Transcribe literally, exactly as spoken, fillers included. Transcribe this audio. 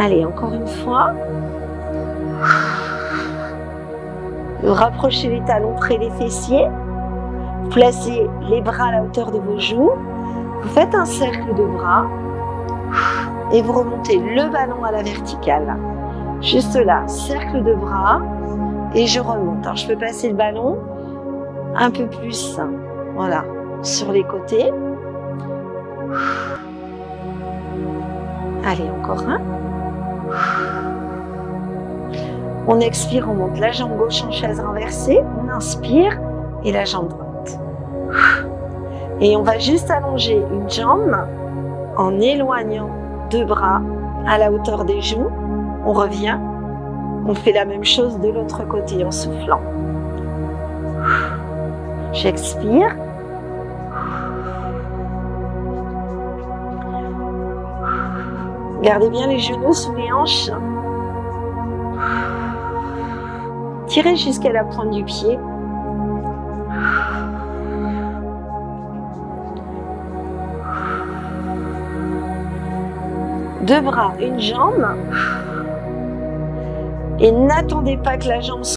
Allez, encore une fois. Rapprochez les talons près des fessiers. Placez les bras à la hauteur de vos joues. Vous faites un cercle de bras. Et vous remontez le ballon à la verticale. Juste là, cercle de bras. Et je remonte. Alors, je peux passer le ballon un peu plus, voilà, sur les côtés. Allez, encore un. On expire, on monte la jambe gauche en chaise renversée. On inspire et la jambe droite. Et on va juste allonger une jambe en éloignant deux bras à la hauteur des joues. On revient. On fait la même chose de l'autre côté en soufflant. J'expire. Gardez bien les genoux sous les hanches. Tirez jusqu'à la pointe du pied. Deux bras, une jambe. Et n'attendez pas que la jambe